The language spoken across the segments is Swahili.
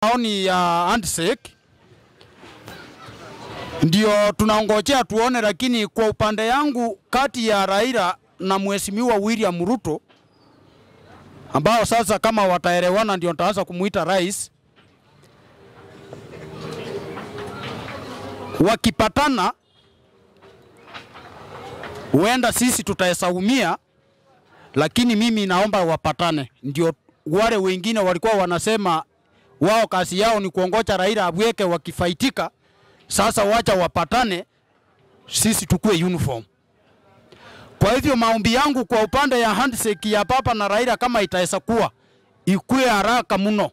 Maoni ya handshake ndio tunaongojea tuone, lakini kwa upande yangu kati ya Raila na Mheshimiwa William Ruto ambao sasa kama wataelewana ndio nitaanza kumuita rais, wakipatana huenda sisi tutaesaumia, lakini mimi naomba wapatane. Ndio wale wengine walikuwa wanasema wao kazi yao ni kuongoja Raila abweke wakifaitika, sasa wacha wapatane, sisi tukue uniform. Kwa hivyo maombi yangu kwa upande ya handshake ya papa na Raila kama itaesa kuwa ikue haraka mno.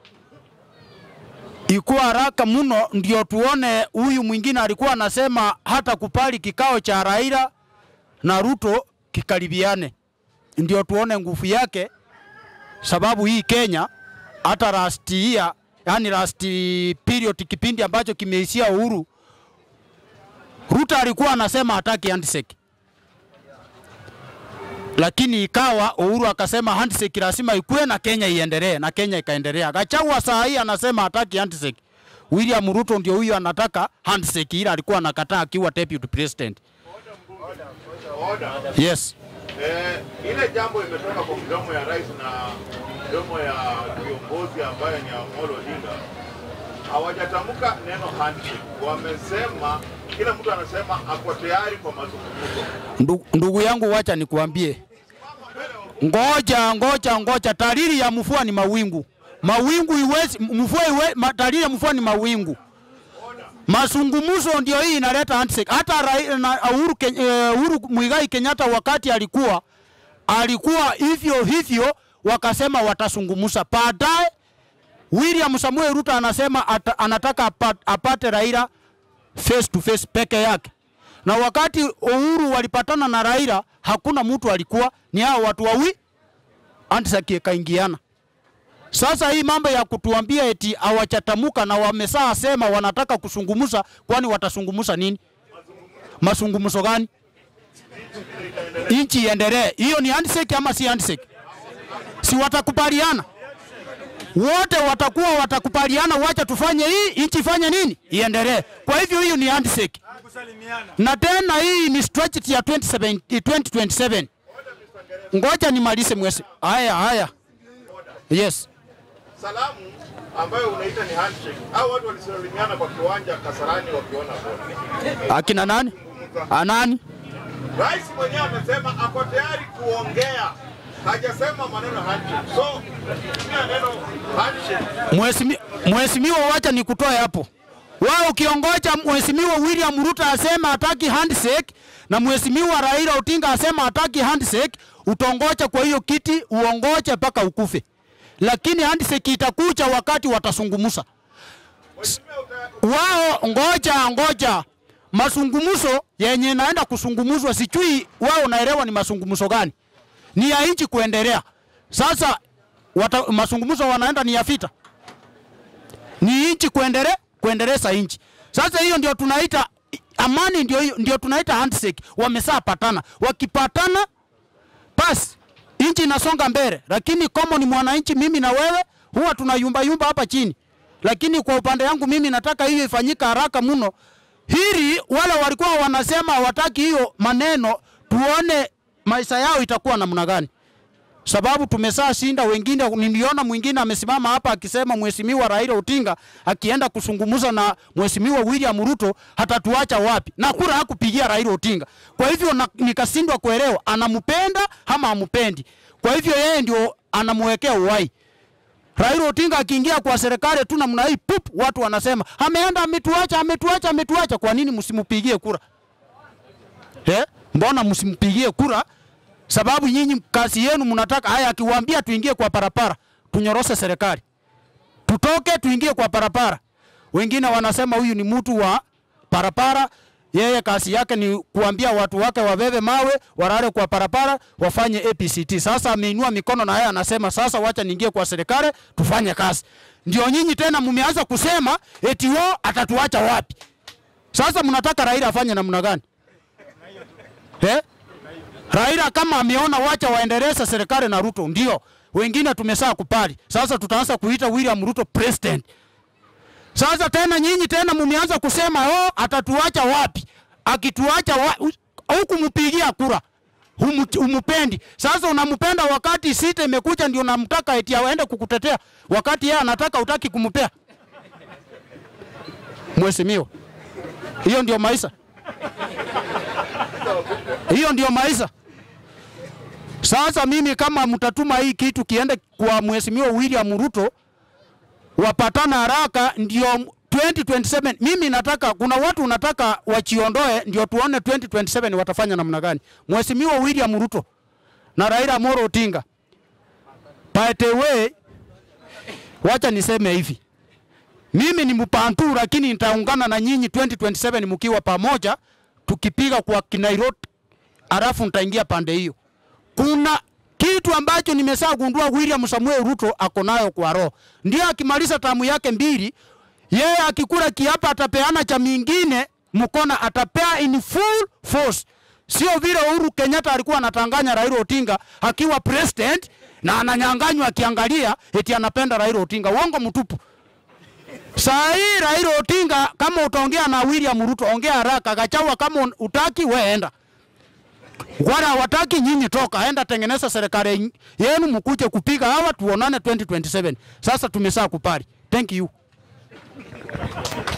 Ikuwa haraka mno ndio tuone huyu mwingine alikuwa anasema hata kupali kikao cha Raila na Ruto kikaribiane. Ndio tuone nguvu yake, sababu hii Kenya hata last year, yani last period kipindi ambacho kimeishia uhuru, Ruto alikuwa anasema hataki handshake. Lakini ikawa Uhuru akasema handshake lazima ikue na Kenya iendelee, na Kenya ikaendelea. Gachagua saa hii anasema hataki handshake. William Ruto ndio huyu anataka handshake, ila alikuwa anakataa akiwa deputy president. Yes. Ile jambo imetoka kwa mdomo ya rais na mdomo ya kiongozi ambaye ni Amolo Odinga. Hawajatamka neno handshake. Wamesema kila mtu anasema ako tayari kwa mazungumzo. Ndugu yangu, wacha nikuambie. Ngoja, dalili ya mvua ni mawingu. Mawingu iwezi mvua dalili ya mvua ni mawingu. Mazungumzo ndio hii inaleta handshake. Hata Uhuru Muigai Kenyatta wakati alikuwa hivyo wakasema watazungumza. Baadaye William Samuel Ruto anasema anataka apate Raila face to face peke yake. Na wakati Uhuru walipatana na Raila hakuna mtu alikuwa, ni hao watu wawili handshake kaingiana. Sasa hii mambo ya kutuambia eti hawachatamuka na wamesaa sema wanataka kusungumuza, kwani watasungumuza nini? Masungumuzo gani? Inchi iendelee. Hiyo ni handshake ama si handshake? Si watakubaliana? Wote watakubaliana, wacha tufanye hii, inchi fanye nini? Iendelee. Kwa hivyo hiyo ni handshake. Na tena hii ni strategy ya 2027. Ngoja nimalize mwezi. Haya. Yes. Salamu ambayo unaita ni handshake. Hao watu walisalimiana kwa kiwanja Kasarani wakiona bora. Akina nani? Anani? Rais mwenyewe amesema ako tayari kuongea. Hajasema maneno handshake. So, neno handshake. Mheshimiwa, wacha nikutoe hapo. Wao ukiongoja Mheshimiwa William Ruto asema hataki handshake na Mheshimiwa Raila Odinga asema hataki handshake, utongoja kwa hiyo kiti uongoje mpaka ukufe. Lakini handshake itakuja wakati watasungumusa. Wao ngoja. Masungumuzo yenye naenda kusungumuzwa sijui wao naelewa ni masungumuzo gani. Ni ya inchi kuendelea. Sasa masungumuzo wanaenda ni ya vita. Ni inchi kuendeleza inchi. Sasa hiyo ndio tunaita amani, ndio tunaita handshake. Wamesaa patana. Wakipatana basi inchi inasonga mbele. Lakini kama ni mwananchi mimi na wewe huwa tunayumba hapa chini. Lakini kwa upande yangu mimi nataka hiyo ifanyika haraka mno. Hili wale walikuwa wanasema hawataki hiyo maneno, tuone maisha yao itakuwa namna gani. Sababu tumesaa shinda wengine. Niliona mwingine amesimama hapa akisema Mheshimiwa Raila Odinga akienda kusungumuza na Mheshimiwa William Ruto hatatuacha wapi. Na kura hakupigia Raila Odinga. Kwa hivyo nikashindwa kuelewa anampenda ama hamupendi. Kwa hivyo yeye ndio anamwekea uhai. Raila Odinga akiingia kwa serikali tu namna hii watu wanasema ameenda ametuacha. Kwa nini msimpigie kura? Mbona msimpigie kura? Sababu nyinyi kazi yenu mnataka haya, akiwaambia tuingie kwa parapara, tunyorose serikali. Tutoke tuingie kwa parapara. Wengine wanasema huyu ni mtu wa parapara, yeye kazi yake ni kuambia watu wake wabebe mawe, warare kwa parapara, wafanye APCT. Sasa ameinua mikono na yeye anasema sasa wacha niingie kwa serikali, tufanye kazi. Ndio nyinyi tena mmeanza kusema eti wao atatuacha wapi? Sasa mnataka Raila afanye namna gani? Raila kama ameona wacha waendeleza serikali na Ruto, ndio wengine tumesaa kupali. Sasa tutaanza kuita William Ruto president. Sasa tena nyinyi tena mumeanza kusema atatuacha wapi? Akituacha huku mpigia kura. Umupendi. Sasa unampenda wakati sita imekuja ndio unamtaka eti aende kukutetea wakati yeye anataka utaki kumpea. Mheshimiwa. Hiyo ndio maisha. Hiyo ndio maisha. Sasa mimi kama mtatuma hii kitu kiende kwa Mheshimiwa William Ruto wapatana haraka ndio 2027. Mimi nataka kuna watu nataka wachiondoe ndio tuone 2027 watafanya namna gani. Mheshimiwa William Ruto na Raila Amolo Odinga. By the way, wacha niseme hivi. Mimi ni mpantu lakini nitaungana na nyinyi 2027 mkiwa pamoja tukipiga kwa Nairobi alafu nitaingia pande hiyo. Kuna kitu ambacho nimesha gundua William Samuel Ruto akonayo kwa roho. Ndio akimaliza tamu yake 2, yeye akikula kiapa atapeana cha mingine mkona atapea in full force. Sio vile Uhuru Kenyatta alikuwa anatanganya Raila Odinga akiwa president na ananyanganywa akiangalia eti anapenda Raila Odinga. Uongo mtupu. Saa hii Raila Odinga kama utaongea na William Ruto ongea haraka. Gachagua kama utaki wewe enda. Wala wataki nyinyi toka enda tengeneza serikali yenu mkuje kupiga hawa tuonane 2027. Sasa tumesaa kupari. Thank you.